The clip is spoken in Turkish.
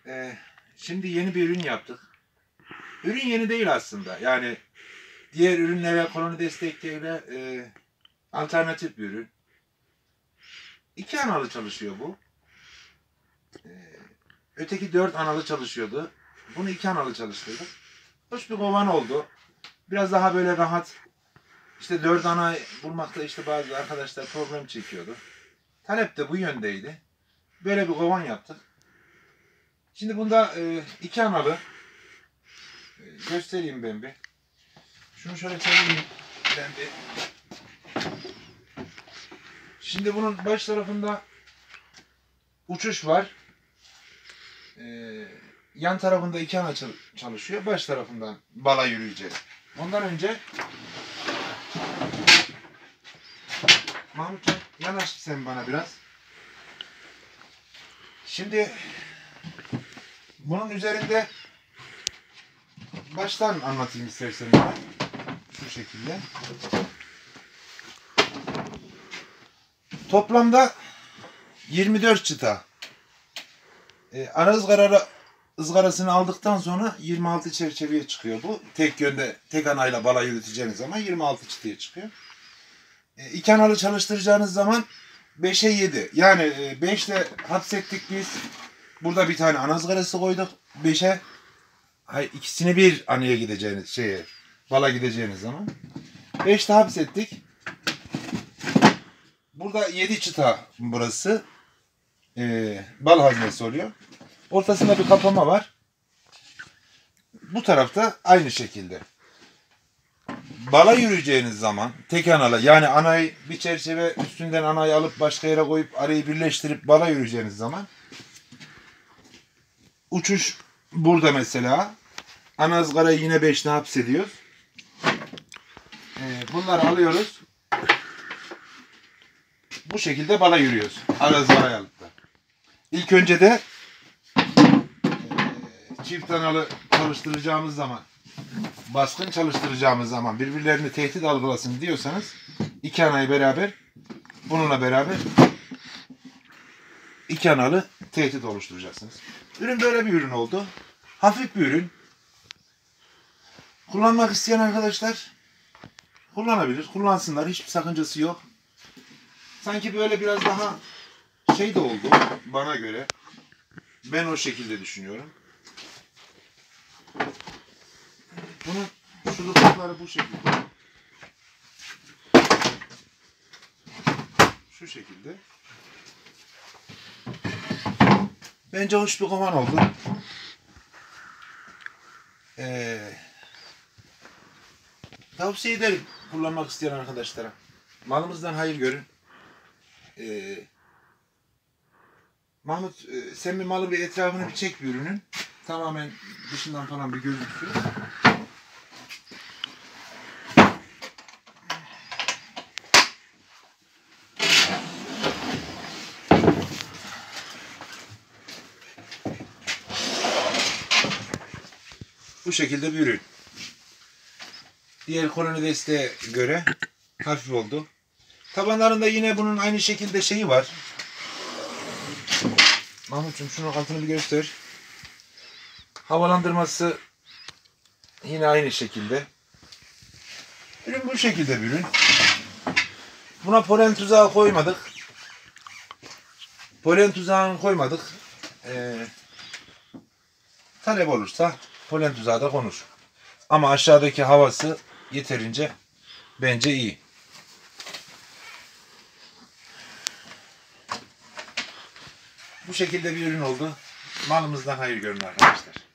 Şimdi yeni bir ürün yaptık. Ürün yeni değil aslında. Yani diğer ürünlere, koloni desteklerine alternatif bir ürün. 2 analı çalışıyor bu. Öteki 4 analı çalışıyordu. Bunu 2 analı çalıştırdık. Hoş bir kovan oldu. Biraz daha böyle rahat. İşte 4 ana bulmakta işte bazı arkadaşlar problem çekiyordu. Talep de bu yöndeydi. Böyle bir kovan yaptık. Şimdi bunda 2 analı göstereyim ben bir. Şunu şöyle çevireyim ben bir. Şimdi bunun baş tarafında uçuş var. Yan tarafında 2 ana çalışıyor. Baş tarafından bala yürüyecek. Ondan önce Mahmutcan yanaş sen bana biraz. Şimdi bunun üzerinde baştan anlatayım istersen bana. Şu şekilde. Toplamda 24 çıta. Ana ızgarasını aldıktan sonra 26 çerçeveye çıkıyor bu. Tek yönde, tek anayla bala yürüteceğiniz zaman 26 çıtaya çıkıyor. 2 analı çalıştıracağınız zaman 5'e 7. Yani 5 ile hapsettik biz. Burada bir tane ana ızgarası koyduk. 5'e ikisini bir anaya gideceğiniz bala gideceğiniz zaman. 5'te hapsettik. Burada 7 çıta burası. Bal haznesi oluyor. Ortasında bir kapama var. Bu tarafta aynı şekilde. Bala yürüyeceğiniz zaman tek anayla, yani anayı bir çerçeve üstünden anayı alıp başka yere koyup arayı birleştirip bala yürüyeceğiniz zaman uçuş burada mesela. Ana ızgarayı yine 5'te hapsediyoruz. Bunları alıyoruz. Bu şekilde bala yürüyoruz. Ana ızgarayı alıp da. İlk önce de çift analı çalıştıracağımız zaman, baskın çalıştıracağımız zaman birbirlerini tehdit algılasın diyorsanız 2 anayı beraber, bununla beraber 2 analı tehdit oluşturacaksınız. Ürün böyle bir ürün oldu. Hafif bir ürün. Kullanmak isteyen arkadaşlar kullanabilir. Kullansınlar. Hiçbir sakıncası yok. Sanki böyle biraz daha şey de oldu bana göre. Ben o şekilde düşünüyorum. Bunun şurupları bu şekilde. Şu şekilde. Bence hoş bir kovan oldu. Tavsiye ederim kullanmak isteyen arkadaşlara. Malımızdan hayır görün. Mahmut, sen bir malı bir etrafını bir çek bir ürünün. Tamamen dışından falan bir gözüksün. Bu şekilde bir ürün. Diğer koloni desteğe göre hafif oldu. Tabanlarında yine bunun aynı şekilde şeyi var. Mahmut'cum şunun altını bir göster. Havalandırması yine aynı şekilde. Ürün bu şekilde bir ürün. Buna polen tuzağı koymadık. Polen tuzağını koymadık. Talep olursa polen tuzağı da konur. Ama aşağıdaki havası yeterince bence iyi. Bu şekilde bir ürün oldu. Malımızdan hayır görün arkadaşlar.